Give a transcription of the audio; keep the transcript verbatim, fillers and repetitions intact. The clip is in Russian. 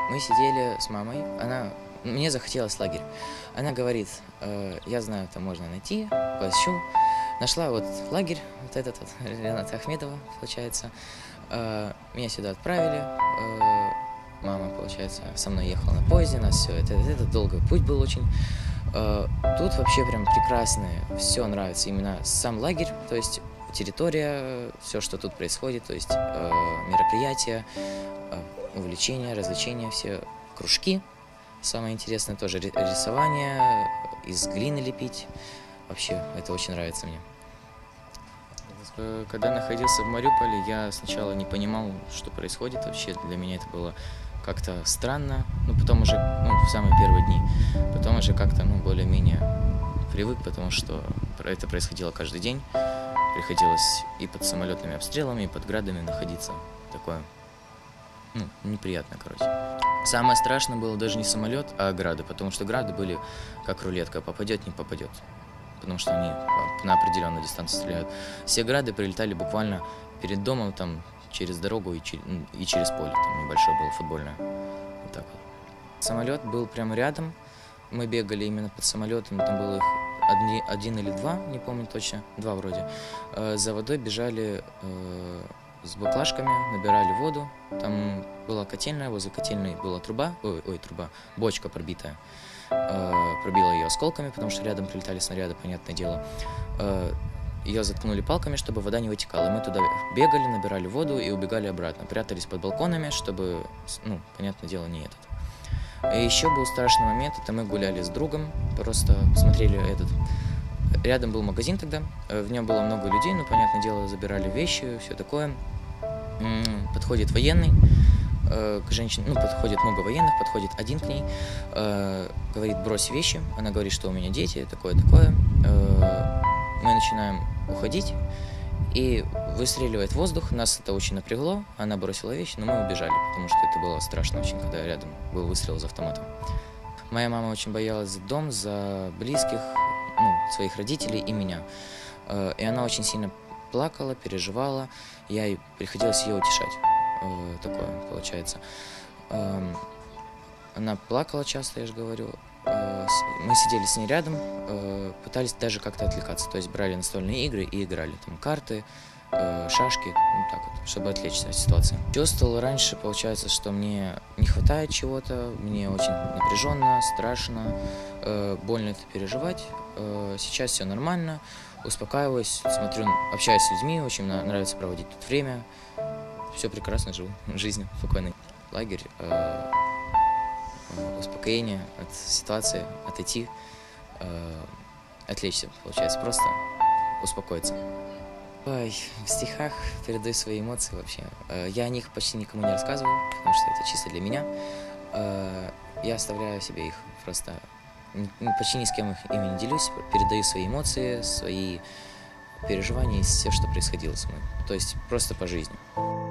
Мы сидели с мамой, она, мне захотелось лагерь. Она говорит, э, я знаю, там можно найти, поищу. Нашла вот лагерь, вот этот вот, Рената Ахмедова, получается. Э, меня сюда отправили. Э, мама, получается, со мной ехала на поезде, нас все, это, это долгий путь был очень. Э, тут вообще прям прекрасное, все нравится. Именно сам лагерь, то есть территория, все, что тут происходит, то есть э, мероприятия, э, увлечения, развлечения, все кружки. Самое интересное тоже рисование, из глины лепить. Вообще, это очень нравится мне. Когда находился в Мариуполе, я сначала не понимал, что происходит. Вообще для меня это было как-то странно. Ну, потом уже, ну, в самые первые дни. Потом уже как-то, ну, более-менее привык, потому что это происходило каждый день. Приходилось и под самолетными обстрелами, и под градами находиться. Такое, ну, неприятно, короче. Самое страшное было даже не самолет, а грады, потому что грады были как рулетка, попадет, не попадет. Потому что они на определенную дистанцию стреляют. Все грады прилетали буквально перед домом, там, через дорогу и, через, и через поле. Там небольшое было футбольное. Вот так вот. Самолет был прямо рядом. Мы бегали именно под самолетом. Там было их одни, один или два, не помню точно. Два вроде. За водой бежали э, с баклажками, набирали воду. Там была котельная, возле котельной была труба, ой, ой труба, бочка пробитая. Пробила ее осколками, потому что рядом прилетали снаряды, понятное дело. Ее заткнули палками, чтобы вода не вытекала. И мы туда бегали, набирали воду и убегали обратно. Прятались под балконами, чтобы, ну, понятное дело, не этот. И еще был страшный момент, это мы гуляли с другом, просто смотрели этот... Рядом был магазин тогда, в нем было много людей, ну, понятное дело, забирали вещи, все такое. Подходит военный к женщине, ну, подходит много военных, подходит один к ней, э, говорит, брось вещи, она говорит, что у меня дети, такое-такое. Э, мы начинаем уходить, и выстреливает воздух, нас это очень напрягло, она бросила вещи, но мы убежали, потому что это было страшно очень, когда рядом был выстрел из автомата. Моя мама очень боялась за дом, за близких, ну, своих родителей и меня, э, и она очень сильно плакала, переживала, я ей приходилось ее утешать. Такое получается. Она плакала часто, я же говорю. Мы сидели с ней рядом, пытались даже как-то отвлекаться. То есть брали настольные игры и играли. Там карты, шашки, ну так вот, чтобы отвлечься от ситуации. Чувствовал раньше, получается, что мне не хватает чего-то, мне очень напряженно, страшно, больно это переживать. Сейчас все нормально, успокаиваюсь, смотрю, общаюсь с людьми, очень нравится проводить тут время. Все прекрасно, живу жизнью спокойной. Лагерь, э, э, успокоение от ситуации, отойти, э, отвлечься, получается, просто успокоиться. Ой, в стихах передаю свои эмоции вообще. Э, я о них почти никому не рассказываю, потому что это чисто для меня. Э, я оставляю себе их просто, почти ни с кем их ими не делюсь, передаю свои эмоции, свои переживания и все, что происходило со мной. То есть просто по жизни.